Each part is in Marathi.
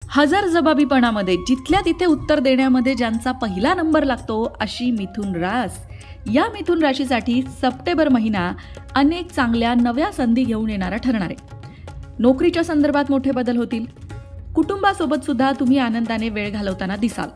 हजरजबाबीपणामध्ये जिथल्या तिथे उत्तर देण्यामध्ये ज्यांचा पहिला नंबर लागतो अशी मिथुन रास. या मिथुन राशीसाठी सप्टेंबर महिना अनेक चांगल्या नव्या संधी घेऊन येणारा ठरणार आहे. नोकरीच्या संदर्भात मोठे बदल होतील. कुटुंबासोबत सुद्धा तुम्ही आनंदाने वेळ घालवताना दिसाल.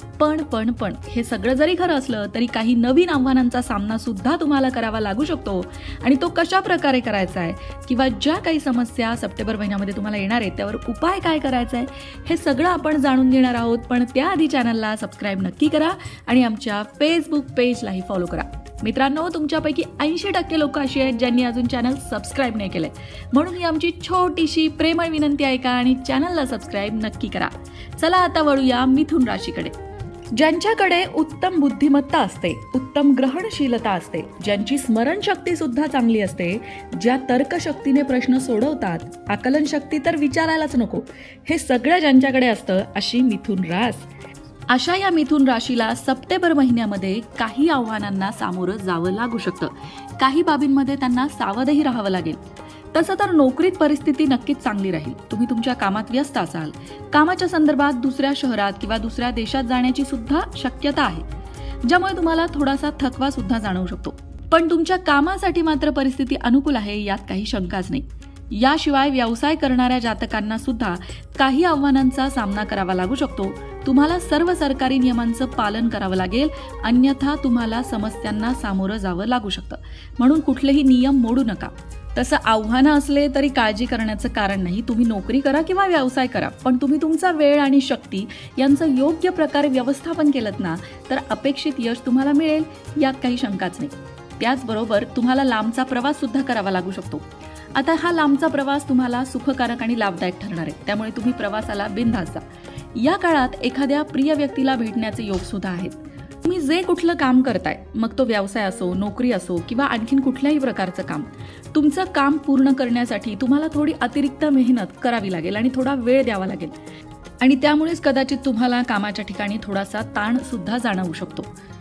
पण हे सगळं जरी खरं असलं तरी काही नवीन आव्हानांचा सामना सुद्धा तुम्हाला करावा लागू शकतो. आणि तो कशा प्रकारे करायचा आहे किंवा ज्या काही समस्या सप्टेंबर महिन्यामध्ये तुम्हाला येणार आहेत त्यावर उपाय काय करायचा आहे हे सगळं आपण जाणून घेणार आहोत. पण त्याआधी चॅनलला सबस्क्राईब नक्की करा आणि आमच्या फेसबुक पेजलाही फॉलो करा. मित्रांनो, तुमच्यापैकी 80% लोक अशी आहेत ज्यांनी अजून चॅनल सबस्क्राईब नाही केलंय, म्हणून ही आमची छोटीशी प्रेमळ विनंती आहे का आणि चॅनलला सबस्क्राईब नक्की करा. चला आता वळूया मिथुन राशीकडे. ज्यांच्याकडे उत्तम बुद्धिमत्ता असते, उत्तम ग्रहणशीलता असते, ज्यांची स्मरणशक्ती सुद्धा चांगली असते, ज्या तर्कशक्तीने प्रश्न सोडवतात, आकलनशक्ती तर विचारायलाच नको, हे सगळं ज्यांच्याकडे असतं अशी मिथुन रास. अशा या मिथुन राशीला सप्टेंबर महिन्यामध्ये काही आव्हानांना सामोरं जावं लागू शकतं. काही बाबींमध्ये त्यांना सावधही राहावं लागेल. तसं तर नोकरीत परिस्थिती नक्कीच चांगली राहील. तुम्ही तुमच्या कामात व्यस्त असाल. कामाच्या संदर्भात दुसऱ्या शहरात किंवा दुसऱ्या देशात जाण्याची सुद्धा शक्यता आहे, ज्यामुळे तुम्हाला थोडासा थकवा सुद्धा जाणवू शकतो. पण तुमच्या कामासाठी मात्र परिस्थिती अनुकूल आहे, यात काही शंकाच नाही. याशिवाय व्यवसाय करणाऱ्या जातकांना सुद्धा काही आव्हानांचा सामना करावा लागू शकतो. तुम्हाला सर्व सरकारी नियमांचं पालन करावं लागेल, अन्यथा तुम्हाला समस्यांना सामोरं जावं लागू शकतं. म्हणून कुठलेही नियम मोडू नका. तसं आव्हानं असले तरी काळजी करण्याचं कारण नाही. तुम्ही नोकरी करा किंवा व्यवसाय करा, पण तुम्ही तुमचा वेळ आणि शक्ती यांचं योग्य प्रकारे व्यवस्थापन केलं ना तर अपेक्षित यश तुम्हाला मिळेल, यात काही शंकाच नाही. त्याचबरोबर तुम्हाला लांबचा प्रवास सुद्धा करावा लागू शकतो. आता हा लांबचा प्रवास तुम्हाला सुखकारक आणि लाभदायक ठरणार आहे, त्यामुळे तुम्ही प्रवासाला बिनधास्त जा. या काळात एखाद्या प्रिय व्यक्तीला भेटण्याचे योग सुद्धा आहेत. तुम्ही जे कुठलं काम करताय, मग तो व्यवसाय असो, नोकरी असो किंवा आणखीन कुठल्याही प्रकारचं काम, तुमचं काम पूर्ण करण्यासाठी तुम्हाला थोडी अतिरिक्त मेहनत करावी लागेल आणि थोडा वेळ द्यावा लागेल. आणि त्यामुळेच कदाचित तुम्हाला कामाच्या ठिकाणी थोडासा ताण सुद्धा जाणवू शकतो.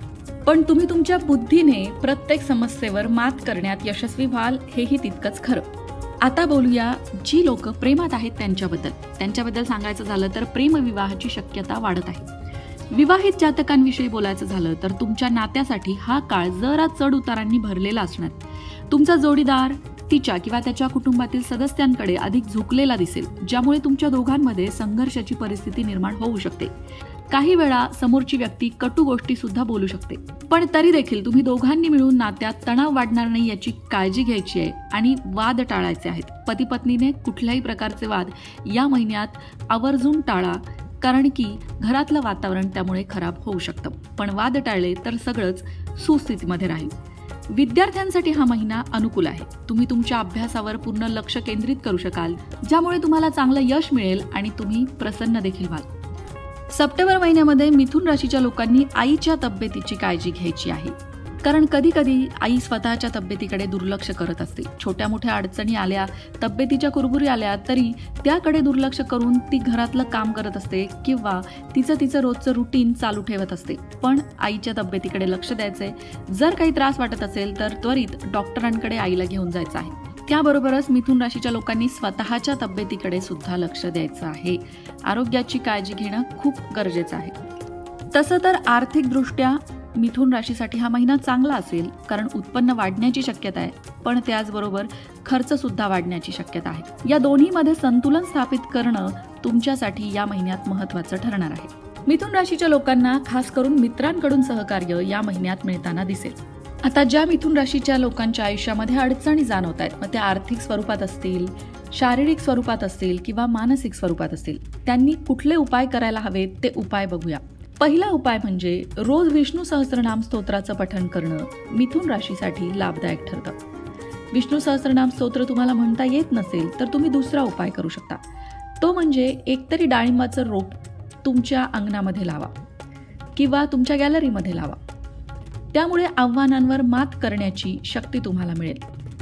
पण तुम्ही तुमच्या बुद्धीने प्रत्येक समस्येवर मात करण्यात यशस्वी व्हाल, हेही तितकंच खरं. आता बोलूया जी लोक प्रेमात आहेत त्यांच्याबद्दल सांगायचं झालं तर प्रेमविवाहाची शक्यता वाढत आहे. विवाहित जातकांविषयी बोलायचं झालं तर तुमच्या नात्यासाठी हा काळ जरा चढ उतारांनी भरलेला असणार. तुमचा जोडीदार तिच्या किंवा त्याच्या कुटुंबातील सदस्यांकडे अधिक झुकलेला दिसेल, ज्यामुळे तुमच्या दोघांमध्ये संघर्षाची परिस्थिती निर्माण होऊ शकते. काही वेळा समोरची व्यक्ती कटू गोष्टी सुद्धा बोलू शकते. पण तरी देखील तुम्ही दोघांनी मिळून नात्यात तणाव वाढणार नाही याची काळजी घ्यायची आहे आणि वाद टाळायचे आहेत. पती पत्नीने कुठल्याही प्रकारचे वाद या महिन्यात आवर्जून टाळा, कारण की घरातलं वातावरण त्यामुळे खराब होऊ शकतं. पण वाद टाळले तर सगळंच सुस्थितीमध्ये राहील. विद्यार्थ्यांसाठी हा महिना अनुकूल आहे. तुम्ही तुमच्या अभ्यासावर पूर्ण लक्ष केंद्रित करू शकाल, ज्यामुळे तुम्हाला चांगलं यश मिळेल आणि तुम्ही प्रसन्न देखील व्हाल. सप्टेंबर महिन्यामध्ये मिथुन राशीच्या लोकांनी आईच्या तब्येतीची काळजी घ्यायची आहे, कारण कधी कधी आई स्वतःच्या तब्येतीकडे दुर्लक्ष करत असते. छोट्या मोठ्या अडचणी आल्या, तब्येतीच्या कुरबुरी आल्या तरी त्याकडे दुर्लक्ष करून ती घरातलं काम करत असते किंवा तिचं रोजचं रुटीन चालू ठेवत असते. पण आईच्या तब्येतीकडे लक्ष द्यायचंय. जर काही त्रास वाटत असेल तर त्वरित डॉक्टरांकडे आईला घेऊन जायचं आहे. त्याबरोबरच मिथुन राशीच्या लोकांनी स्वतःच्या तब्येतीकडे सुद्धा लक्ष द्यायचं आहे. आरोग्याची काळजी घेणं खूप गरजेचं आहे. तसं तर आर्थिकदृष्ट्या मिथुन राशीसाठी हा महिना चांगला असेल, कारण उत्पन्न वाढण्याची शक्यता आहे, पण त्याचबरोबर खर्च सुद्धा वाढण्याची शक्यता आहे. या दोन्हीमध्ये संतुलन स्थापित करणं तुमच्यासाठी या महिन्यात महत्त्वाचं ठरणार आहे. मिथुन राशीच्या लोकांना खास करून मित्रांकडून सहकार्य या महिन्यात मिळताना दिसेल. आता ज्या मिथुन राशीच्या लोकांच्या आयुष्यामध्ये अडचणी जाणवत आहेत, मग त्या आर्थिक स्वरूपात असतील, शारीरिक स्वरूपात असतील किंवा मानसिक स्वरूपात असतील, त्यांनी कुठले उपाय करायला हवेत ते उपाय बघूया. पहिला उपाय म्हणजे रोज विष्णू सहस्त्रनाम स्तोत्राचं पठण करणं मिथुन राशीसाठी लाभदायक ठरतं. विष्णू सहस्त्रनाम स्तोत्र तुम्हाला म्हणता येत नसेल तर तुम्ही दुसरा उपाय करू शकता. तो म्हणजे एकतरी डाळिंबाचं रोप तुमच्या अंगणामध्ये लावा किंवा तुमच्या गॅलरीमध्ये लावा. त्यामुळे आव्हानांवर मात करण्याची शक्ती तुम्हाला मिळेल.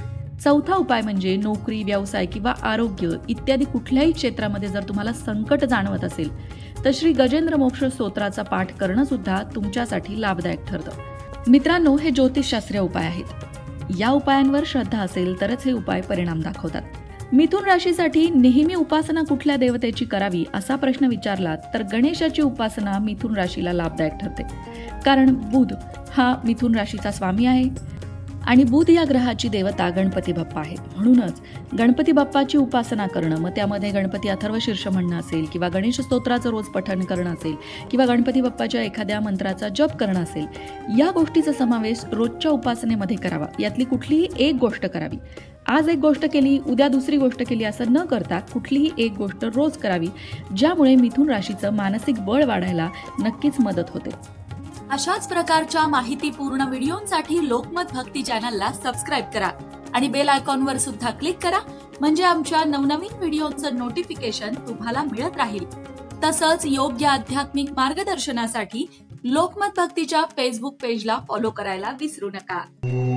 चौथा उपाय म्हणजे नोकरी, व्यवसाय किंवा आरोग्य इत्यादी कुठल्याही क्षेत्रामध्ये जर तुम्हाला संकट जाणवत असेल तर श्री गजेंद्र मोक्ष स्तोत्राचा पाठ करणं सुद्धा तुमच्यासाठी लाभदायक ठरतं. मित्रांनो, हे ज्योतिषशास्त्रीय उपाय आहेत. या उपायांवर श्रद्धा असेल तरच हे उपाय परिणाम दाखवतात. मिथुन राशीसाठी नेहमी उपासना कुठल्या देवतेची करावी असा प्रश्न विचारला तर गणेशाची उपासना मिथुन राशीला लाभदायक ठरते. कारण बुध हा मिथुन राशीचा स्वामी आहे आणि बुध या ग्रहाची देवता गणपती बाप्पा आहे. म्हणूनच गणपती बाप्पाची उपासना करणं, मग त्यामध्ये गणपती अथर्वशीर्ष म्हणणं असेल किंवा गणेश स्तोत्राचं रोज पठण करणं असेल किंवा गणपती बाप्पाच्या एखाद्या मंत्राचा जप करणं असेल, या गोष्टीचा समावेश रोजच्या उपासनेमध्ये करावा. यातली कुठलीही एक गोष्ट करावी. आज एक गोष्ट केली, उद्या दुसरी गोष्ट केली असं न करता कुठलीही एक गोष्ट रोज करावी, ज्यामुळे मिथुन राशीचं मानसिक बळ वाढायला नक्कीच मदत होते. अशाच प्रकारच्या माहितीपूर्ण व्हिडिओंसाठी लोकमत भक्ती चॅनलला सबस्क्राईब करा आणि बेल आयकॉनवर सुद्धा क्लिक करा, म्हणजे आमच्या नवनवीन व्हिडिओचं नोटिफिकेशन तुम्हाला मिळत राहील. तसंच योग्य आध्यात्मिक मार्गदर्शनासाठी लोकमत भक्तीच्या फेसबुक पेजला फॉलो करायला विसरू नका.